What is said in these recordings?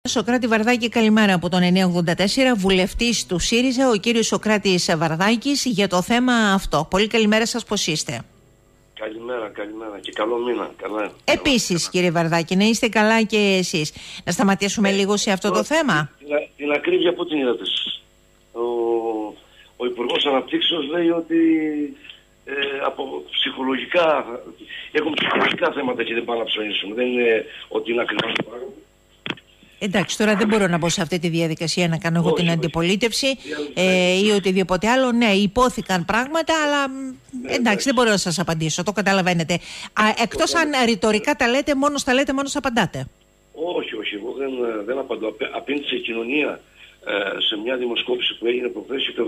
Σωκράτη Βαρδάκη, καλημέρα από τον 984, βουλευτής του ΣΥΡΙΖΑ, ο κύριος Σωκράτης Βαρδάκης, για το θέμα αυτό. Πολύ καλημέρα σας, πώς είστε? Καλημέρα και καλό μήνα. Επίσης, κύριε Βαρδάκη, να είστε καλά και εσείς. Να σταματήσουμε λίγο σε αυτό το θέμα. Την ακρίβεια που την είδατε. Ο Υπουργός Αναπτύξεως λέει ότι από ψυχολογικά έχουν ψυχολογικά θέματα και δεν πάνε να ψωνίσουν. Δεν είναι ότι είναι ακριβώς το πράγμα. Εντάξει, τώρα δεν μπορώ να μπω σε αυτή τη διαδικασία να κάνω εγώ την αντιπολίτευση ή οτιδήποτε άλλο. Ναι, υπόθηκαν πράγματα, αλλά εντάξει, δεν μπορώ να σας απαντήσω. Το καταλαβαίνετε. Εκτός αν ρητορικά τα λέτε, μόνος απαντάτε. Όχι, εγώ δεν απαντώ. Απήντησε η κοινωνία σε μια δημοσκόπηση που έγινε προχθές και το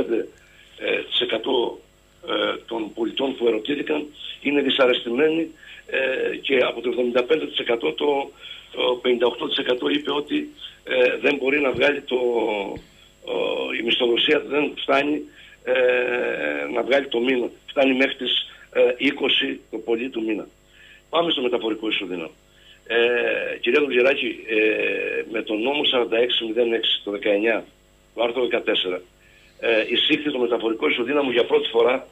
75% των πολιτών που ερωτήθηκαν είναι δυσαρεστημένοι και από το 75% το 58% είπε ότι δεν μπορεί να βγάλει η μισθοδοσία δεν φτάνει να βγάλει το μήνα. Φτάνει μέχρι τις 20 το πολύ του μήνα. Πάμε στο μεταφορικό ισοδύναμο. Κυρία Δουλγεράκη, με τον νόμο 4606 το 19, το άρθρο 14, εισήχθη το μεταφορικό ισοδύναμο για πρώτη φορά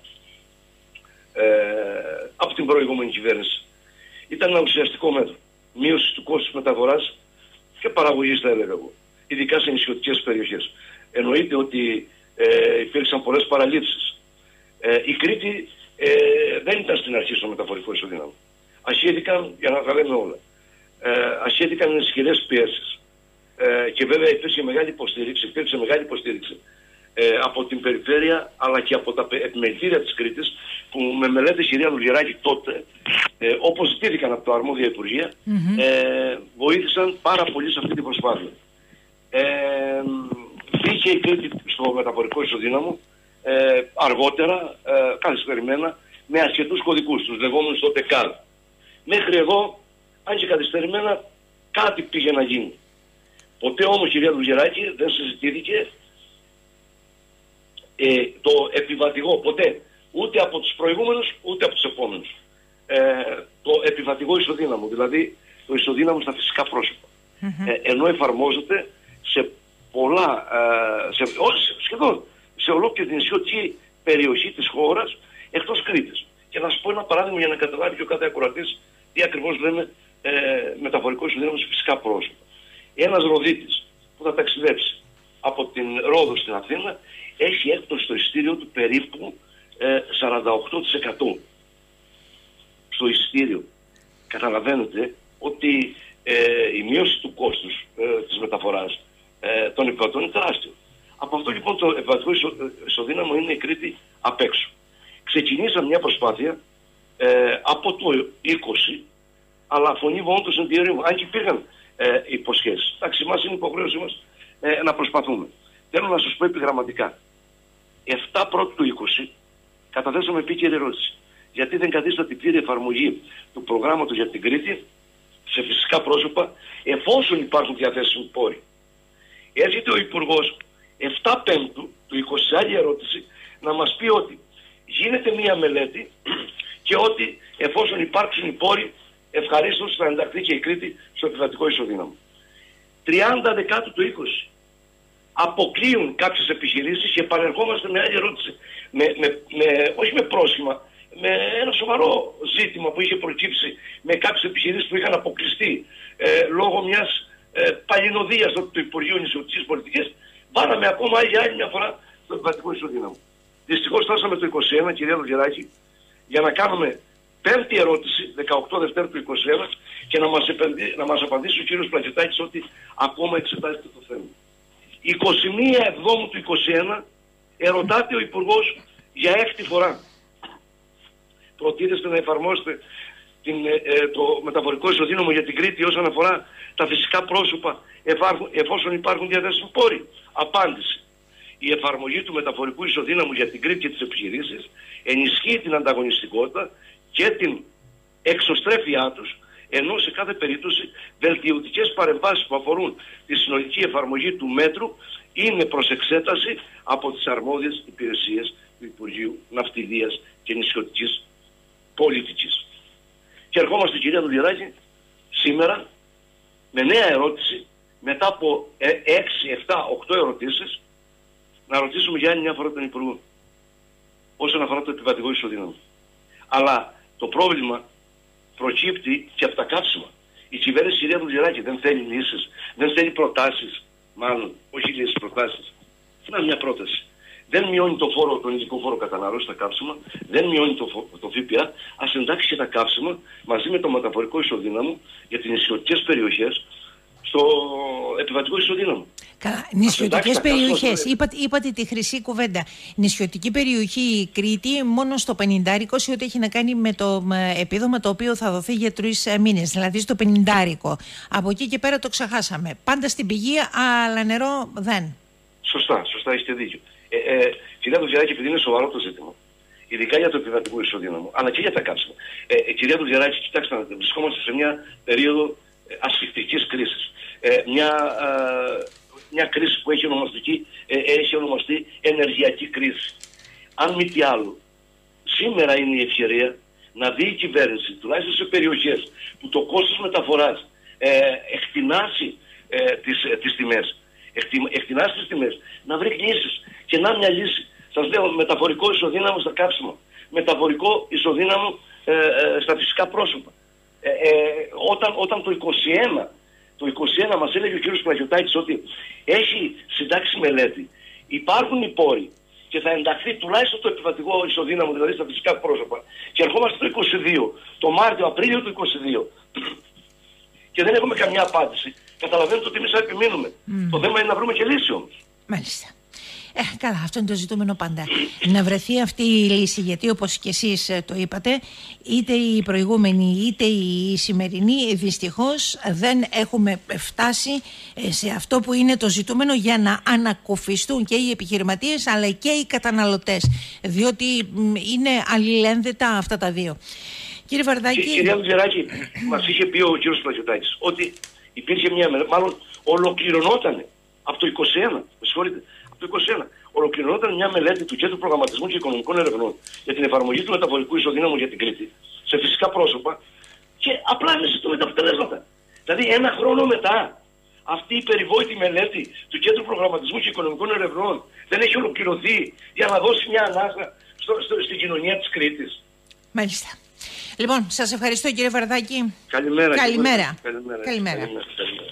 από την προηγούμενη κυβέρνηση. Ήταν ένα ουσιαστικό μέτρο. Μείωση του κόστους μεταφοράς και παραγωγής, θα έλεγα εγώ, ειδικά σε νησιωτικές περιοχές. Εννοείται ότι υπήρξαν πολλές παραλήψεις. Η Κρήτη δεν ήταν στην αρχή στο μεταφορικό ισοδύναμο. Ασχέθηκαν, για να τα λέμε όλα, ασχέθηκαν ισχυρές πιέσεις. Και βέβαια υπήρξε μεγάλη υποστήριξη από την περιφέρεια αλλά και από τα επιμελητήρια της Κρήτης, που με μελέτες, κυρία Δουλγεράκη, τότε, όπως ζητήθηκαν από το αρμόδια Υπουργεία, βοήθησαν πάρα πολύ σε αυτή την προσπάθεια. Μπήκε η Κρήτη στο μεταφορικό ισοδύναμο αργότερα, καθυστερημένα, με ασχετούς κωδικούς, τους λεγόμενους τότε ΚΑΔ. Μέχρι εδώ, αν και καθυστερημένα, κάτι πήγε να γίνει. Ποτέ όμως, κυρία Δουλγεράκη, δεν συζητήθηκε το επιβατηγό, ποτέ, ούτε από τους προηγούμενους ούτε από τους επόμενους, το επιβατηγό ισοδύναμο, δηλαδή το ισοδύναμο στα φυσικά πρόσωπα, ενώ εφαρμόζεται σε πολλά, σχεδόν σε ολόκληρη την νησιωτική περιοχή της χώρας εκτός Κρήτης. Και να σας πω ένα παράδειγμα για να καταλάβει και ο κάθε ακροατής τι ακριβώς λέμε μεταφορικό ισοδύναμο σε φυσικά πρόσωπα. Ένας Ροδίτης που θα ταξιδέψει από την Ρόδο στην Αθήνα έχει έκπτωση στο εισιτήριο του περίπου 48% στο εισιτήριο. Καταλαβαίνετε ότι η μείωση του κόστους της μεταφοράς των επιβατών είναι τεράστιο. Από αυτό λοιπόν το επιβατικό ισοδύναμο είναι η Κρήτη απ' έξω. Ξεκινήσαμε μια προσπάθεια από το 20, αλλά φωνή βόντως εν διαιρείου, αν και υπήρχαν υποσχέσεις. Εντάξει, εμάς είναι υποχρέωσή μας να προσπαθούμε. Θέλω να σας πω επιγραμματικά. 7 πρώτου του 20 καταθέσαμε επίκαιρη ερώτηση. Γιατί δεν καθίσταται η πλήρη εφαρμογή του προγράμματος για την Κρήτη σε φυσικά πρόσωπα, εφόσον υπάρχουν διαθέσιμοι πόροι. Έρχεται ο Υπουργός 7 Πέμπτου του 20 σε άλλη ερώτηση να μας πει ότι γίνεται μία μελέτη και ότι εφόσον υπάρξουν οι πόροι, ευχαρίστως θα ενταχθεί και η Κρήτη στο επιβατικό ισοδύναμο. 30 Δεκάτου του 20 αποκλείουν κάποιες επιχειρήσεις και επανερχόμαστε με άλλη ερώτηση. Όχι με πρόσχημα, με ένα σοβαρό ζήτημα που είχε προκύψει με κάποιες επιχειρήσεις που είχαν αποκλειστεί λόγω μιας παλινοδίας του Υπουργείου Νησιωτικής Πολιτικής. Βάλαμε ακόμα για άλλη μια φορά το επιβατικό ισοδύναμο. Δυστυχώς φτάσαμε το 21, κυρία Δουλγεράκη, για να κάνουμε πέμπτη ερώτηση, 18 Δευτέρου του 21, και να μας απαντήσει ο κύριος Πλακετάκης ότι ακόμα εξετάζεται το θέμα. 21 Εβδόμου του 21 ερωτάται ο Υπουργός για 6η φορά. Προτείνεστε να εφαρμόσετε το μεταφορικό ισοδύναμο για την Κρήτη όσον αφορά τα φυσικά πρόσωπα εφόσον υπάρχουν διαθέσιμοι πόροι? Απάντηση. Η εφαρμογή του μεταφορικού ισοδύναμου για την Κρήτη και τις επιχειρήσεις ενισχύει την ανταγωνιστικότητα και την εξωστρέφειά τους, ενώ σε κάθε περίπτωση βελτιωτικές παρεμβάσεις που αφορούν τη συνολική εφαρμογή του μέτρου είναι προς εξέταση από τις αρμόδιες υπηρεσίες του Υπουργείου Ναυτιλίας και Νησιωτικής Πολιτικής. Και ερχόμαστε, κυρία Δουλγεράκη, σήμερα με νέα ερώτηση, μετά από 6, 7, 8 ερωτήσεις να ρωτήσουμε για άλλη μια φορά τον Υπουργό όσον αφορά το επιβατικό ισοδύναμο. Αλλά το πρόβλημα προκύπτει και από τα καύσιμα. Η κυβέρνηση, κυρία Δουλγεράκη, δεν θέλει λύσεις, δεν θέλει προτάσεις, μάλλον, όχι λύσεις, προτάσεις. Να μια πρόταση. Δεν μειώνει το φόρο, τον ειδικό φόρο κατανάλωση στα καύσιμα, δεν μειώνει το ΦΠΑ, ας εντάξει και τα καύσιμα μαζί με το μεταφορικό ισοδύναμο για τις νησιωτικές περιοχές στο επιβατικό ισοδύναμο. Καλά, νησιωτικές περιοχές, είπατε τη χρυσή κουβέντα. Νησιωτική περιοχή Κρήτη μόνο στο 50 σε ό,τι έχει να κάνει με το επίδομα το οποίο θα δοθεί για 3 μήνες, δηλαδή στο 50. Από εκεί και πέρα το ξεχάσαμε. Πάντα στην πηγή, αλλά νερό δεν. Σωστά, έχετε δίκιο. Κυρία Δουλγεράκη, επειδή είναι σοβαρό το ζήτημα, ειδικά για το επιβατικό ισοδύναμο, αλλά και για τα καύσιμα. Κυρία Δουλγεράκη, κοιτάξτε, βρισκόμαστε σε μια περίοδο ασφυκτικής κρίσης. Μια κρίση που έχει ονομαστεί ενεργειακή κρίση. Αν μη τι άλλο, σήμερα είναι η ευκαιρία να δει η κυβέρνηση, τουλάχιστον σε περιοχές που το κόστος μεταφοράς εκτινάσει τις τιμές, να βρει λύσεις. Και να μια λύση. Σας λέω, μεταφορικό ισοδύναμο στα καύσιμα, μεταφορικό ισοδύναμο στα φυσικά πρόσωπα. Όταν το 21 μας έλεγε ο κ. Πλαγιωτάκης ότι έχει συντάξει μελέτη, υπάρχουν οι πόροι και θα ενταχθεί τουλάχιστον το επιβατικό ισοδύναμο, δηλαδή στα φυσικά πρόσωπα, και ερχόμαστε το 22, το Μάρτιο-Απρίλιο του 22 και δεν έχουμε καμιά απάντηση, καταλαβαίνετε ότι εμείς θα επιμείνουμε. Το θέμα είναι να βρούμε και λύση όμως. Μάλιστα. Καλά, αυτό είναι το ζητούμενο πάντα. Να βρεθεί αυτή η λύση, γιατί όπως και εσείς το είπατε, είτε η προηγούμενη είτε η σημερινή, δυστυχώς δεν έχουμε φτάσει σε αυτό που είναι το ζητούμενο για να ανακουφιστούν και οι επιχειρηματίες αλλά και οι καταναλωτές, διότι είναι αλληλένδετα αυτά τα δύο. Κύριε Βαρδάκη. Κυρία Δουλγεράκη, μας είχε πει ο κ. Πλαγιωτάκης ότι υπήρχε μάλλον ολοκληρωνόταν από το 21, με συγχωρείτε, το 2021 ολοκληρωνόταν μια μελέτη του Κέντρου Προγραμματισμού και Οικονομικών Ερευνών για την εφαρμογή του μεταφορικού ισοδύναμου για την Κρήτη σε φυσικά πρόσωπα και απλά δεν ζητούμε τα αποτελέσματα. Δηλαδή, ένα χρόνο μετά, αυτή η περιβόητη μελέτη του Κέντρου Προγραμματισμού και Οικονομικών Ερευνών δεν έχει ολοκληρωθεί για να δώσει μια ανάσα στην κοινωνία της Κρήτης. Μάλιστα. Λοιπόν, σας ευχαριστώ, κύριε Βαρδάκη. Καλημέρα. Καλημέρα.